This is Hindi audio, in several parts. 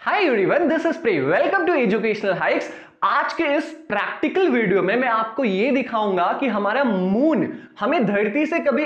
हाय एवरीवन, दिस इज प्रे। Welcome to educational hikes. आज के इस प्रैक्टिकल वीडियो में मैं आपको यह दिखाऊंगा कि हमारा मून हमें धरती से कभी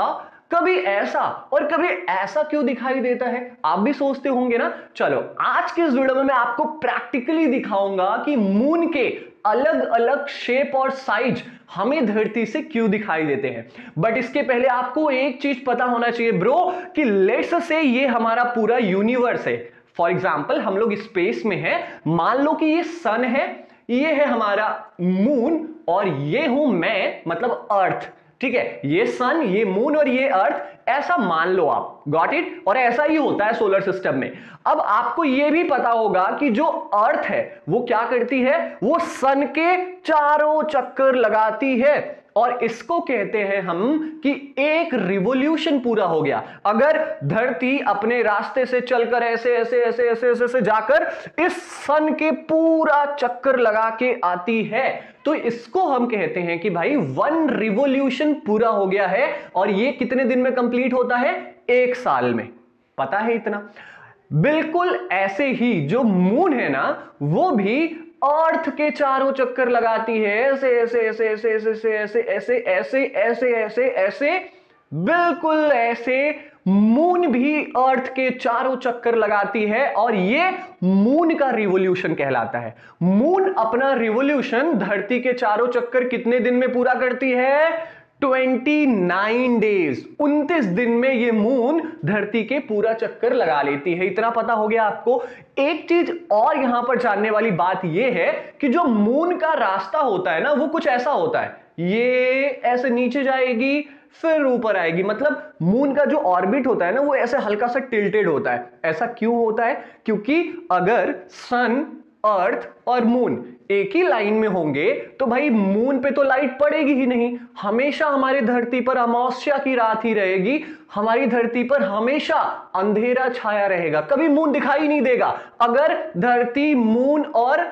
ऐसा और कभी ऐसा क्यों दिखाई देता है। आप भी सोचते होंगे ना। चलो आज के इस वीडियो में मैं आपको प्रैक्टिकली दिखाऊंगा कि मून के अलग अलग शेप और साइज हमें धरती से क्यों दिखाई देते हैं। बट इसके पहले आपको एक चीज पता होना चाहिए ब्रो, कि लेट्स से ये हमारा पूरा यूनिवर्स है। फॉर एग्जाम्पल हम लोग स्पेस में हैं, मान लो कि ये सन है, ये है हमारा मून और ये हूं मैं, मतलब अर्थ। ठीक है, ये सन, ये मून और ये अर्थ, ऐसा मान लो आप। Got it. और ऐसा ही होता है सोलर सिस्टम में। अब आपको यह भी पता होगा कि जो अर्थ है वो क्या करती है, वो सन के चारों चक्कर लगाती है और इसको कहते हैं हम कि एक रिवॉल्यूशन पूरा हो गया। अगर धरती अपने रास्ते से चलकर ऐसे ऐसे ऐसे ऐसे ऐसे, ऐसे जाकर इस सन के पूरा चक्कर लगा के आती है तो इसको हम कहते हैं कि भाई वन रिवॉल्यूशन पूरा हो गया है। और ये कितने दिन में कंप्लीट होता है? 1 साल में। पता है इतना। बिल्कुल ऐसे ही जो मून है ना, वो भी अर्थ के चारों चक्कर लगाती है, ऐसे ऐसे ऐसे ऐसे ऐसे ऐसे ऐसे ऐसे ऐसे ऐसे ऐसे, बिल्कुल ऐसे मून भी अर्थ के चारों चक्कर लगाती है और ये मून का रिवॉल्यूशन कहलाता है। मून अपना रिवॉल्यूशन धरती के चारों चक्कर कितने दिन में पूरा करती है? 29 डेज, 29 दिन में ये मून धरती के पूरा चक्कर लगा लेती है। इतना पता हो गया आपको। एक चीज और यहां पर जानने वाली बात यह है कि जो मून का रास्ता होता है ना, वो कुछ ऐसा होता है, ये ऐसे नीचे जाएगी फिर ऊपर आएगी। मतलब मून का जो ऑर्बिट होता है ना, वो ऐसे हल्का सा टिल्टेड होता है। ऐसा क्यों होता है? क्योंकि अगर सन, अर्थ और मून एक ही लाइन में होंगे तो भाई मून पे तो लाइट पड़ेगी ही नहीं। हमेशा हमारी धरती पर अमावस्या की रात ही रहेगी, हमारी धरती पर हमेशा अंधेरा छाया रहेगा, कभी मून दिखाई नहीं देगा। अगर धरती, मून और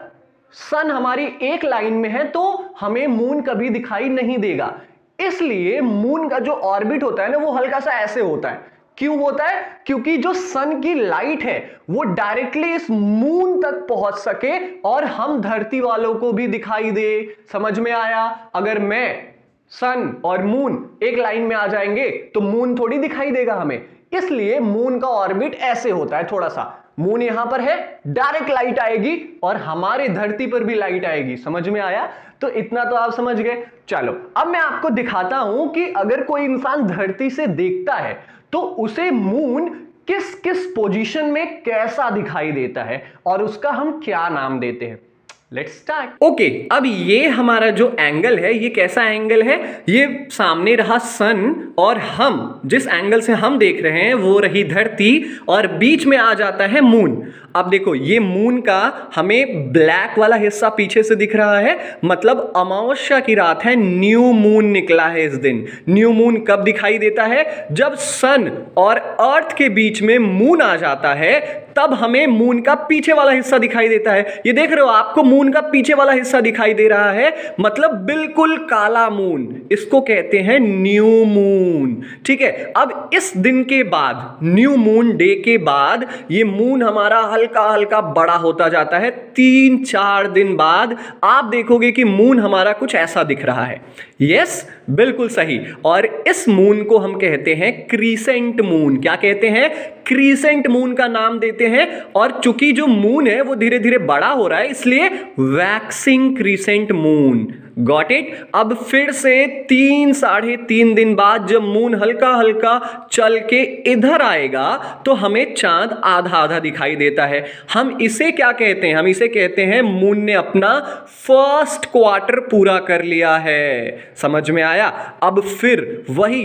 सन हमारी एक लाइन में है तो हमें मून कभी दिखाई नहीं देगा। इसलिए मून का जो ऑर्बिट होता है ना, वो हल्का सा ऐसे होता है। क्यों होता है? क्योंकि जो सन की लाइट है वो डायरेक्टली इस मून तक पहुंच सके और हम धरती वालों को भी दिखाई दे। समझ में आया? अगर मैं, सन और मून एक लाइन में आ जाएंगे तो मून थोड़ी दिखाई देगा हमें। इसलिए मून का ऑर्बिट ऐसे होता है थोड़ा सा। मून यहां पर है, डायरेक्ट लाइट आएगी और हमारे धरती पर भी लाइट आएगी। समझ में आया? तो इतना तो आप समझ गए। चलो अब मैं आपको दिखाता हूं कि अगर कोई इंसान धरती से देखता है तो उसे मून किस किस पोजीशन में कैसा दिखाई देता है और उसका हम क्या नाम देते हैं। Let's start. ओके, अब ये हमारा जो एंगल है, ये कैसा एंगल है? ये सामने रहा सन और हम जिस एंगल से हम देख रहे हैं वो रही धरती और बीच में आ जाता है मून। अब देखो, ये मून का हमें ब्लैक वाला हिस्सा पीछे से दिख रहा है, मतलब अमावस्या की रात है, न्यू मून निकला है इस दिन। न्यू मून कब दिखाई देता है? जब सन और अर्थ के बीच में मून आ जाता है, तब हमें मून का पीछे वाला हिस्सा दिखाई देता है। ये देख रहे हो, आपको मून का पीछे वाला हिस्सा दिखाई दे रहा है, मतलब बिल्कुल काला मून। इसको कहते हैं न्यू मून। ठीक है, अब इस दिन के बाद, न्यू मून डे के बाद, ये मून हमारा हल्का हल्का बड़ा होता जाता है। 3-4 दिन बाद आप देखोगे कि मून हमारा कुछ ऐसा दिख रहा है। यस, बिल्कुल सही। और इस मून को हम कहते हैं क्रीसेंट मून। क्या कहते हैं? क्रीसेंट मून का नाम देते हैं। और चूंकि जो मून है वो धीरे धीरे बड़ा हो रहा है, इसलिए waxing crescent moon. Got it. अब फिर से 3-3.5 दिन बाद जब मून हल्का हल्का चल के इधर आएगा तो हमें चांद आधा आधा दिखाई देता है। हम इसे क्या कहते हैं? हम इसे कहते हैं मून ने अपना फर्स्ट क्वार्टर पूरा कर लिया है। समझ में आया? अब फिर वही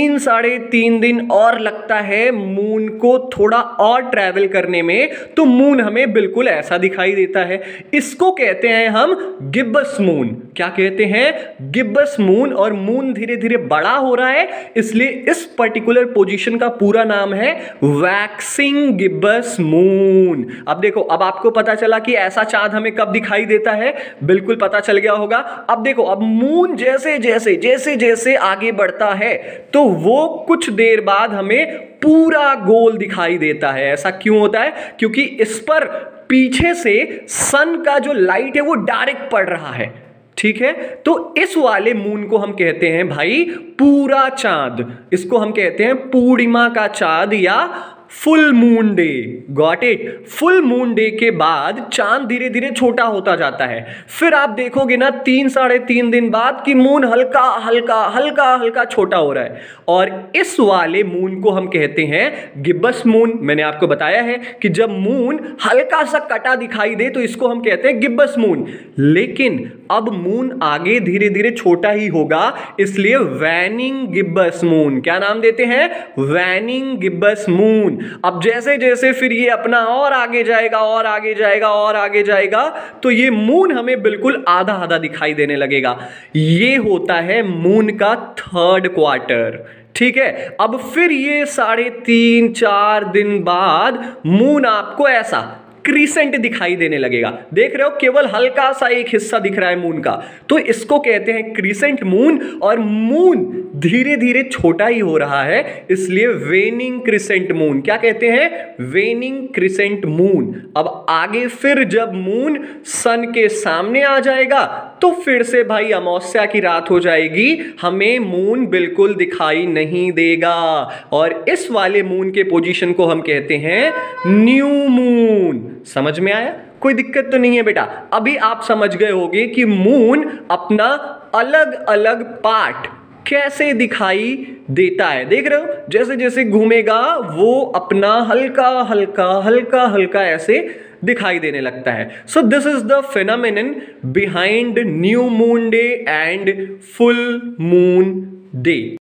3-3.5 दिन और लगता है मून को थोड़ा और ट्रैवल करने में, तो मून हमें बिल्कुल ऐसा दिखाई देता है। इसको कहते हैं हम गिब्बस मून। क्या क्या कहते हैं, गिब्बस मून। और मून धीरे धीरे बड़ा हो रहा है, इसलिए इस पर्टिकुलर पोजीशन का पूरा नाम है वैक्सिंग गिब्बस मून। अब देखो, अब आपको पता चला कि ऐसा चांद हमें कब दिखाई देता है, बिल्कुल पता चल गया होगा। अब देखो, अब मून जैसे जैसे जैसे जैसे आगे बढ़ता है तो वो कुछ देर बाद हमें पूरा गोल दिखाई देता है। ऐसा क्यों होता है? क्योंकि इस पर पीछे से सन का जो लाइट है वो डायरेक्ट पड़ रहा है, ठीक है। तो इस वाले मून को हम कहते हैं भाई पूरा चांद, इसको हम कहते हैं पूर्णिमा का चांद या full moon day. Got it? Full moon day के बाद चांद धीरे धीरे छोटा होता जाता है। फिर आप देखोगे ना 3-3.5 दिन बाद कि मून हल्का हल्का हल्का हल्का छोटा हो रहा है, और इस वाले मून को हम कहते हैं गिब्बस मून। मैंने आपको बताया है कि जब मून हल्का सा कटा दिखाई दे तो इसको हम कहते हैं गिब्बस मून। लेकिन अब मून आगे धीरे धीरे छोटा ही होगा, इसलिए वैनिंग गिब्बस मून। क्या नाम देते हैं? Waning gibbous moon. अब जैसे जैसे फिर ये अपना और आगे जाएगा और आगे जाएगा और आगे जाएगा तो ये मून हमें बिल्कुल आधा आधा दिखाई देने लगेगा। ये होता है मून का 3rd क्वार्टर, ठीक है। अब फिर ये 3.5-4 दिन बाद मून आपको ऐसा क्रीसेंट दिखाई देने लगेगा। देख रहे हो, केवल हल्का सा एक हिस्सा दिख रहा है मून का, तो इसको कहते हैं क्रीसेंट मून। और मून धीरे धीरे छोटा ही हो रहा है, इसलिए वेनिंग क्रीसेंट मून। क्या कहते हैं? Waning crescent moon. अब आगे फिर जब मून सन के सामने आ जाएगा तो फिर से भाई अमावस्या की रात हो जाएगी, हमें मून बिल्कुल दिखाई नहीं देगा। और इस वाले मून के पोजीशन को हम कहते हैं न्यू मून। समझ में आया? कोई दिक्कत तो नहीं है बेटा? अभी आप समझ गए होंगे कि मून अपना अलग अलग पार्ट कैसे दिखाई देता है। देख रहे हो, जैसे जैसे घूमेगा वो अपना हल्का हल्का हल्का हल्का ऐसे दिखाई देने लगता है। So this is the phenomenon behind new moon day and full moon day.